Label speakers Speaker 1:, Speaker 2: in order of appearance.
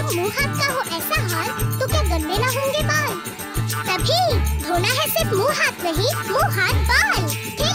Speaker 1: जब मुंह हाथ का हो ऐसा हाल तो क्या गंदे ना होंगे बाल? तभी धोना है सिर्फ मुंह हाथ नहीं, मुंह हाथ बाल।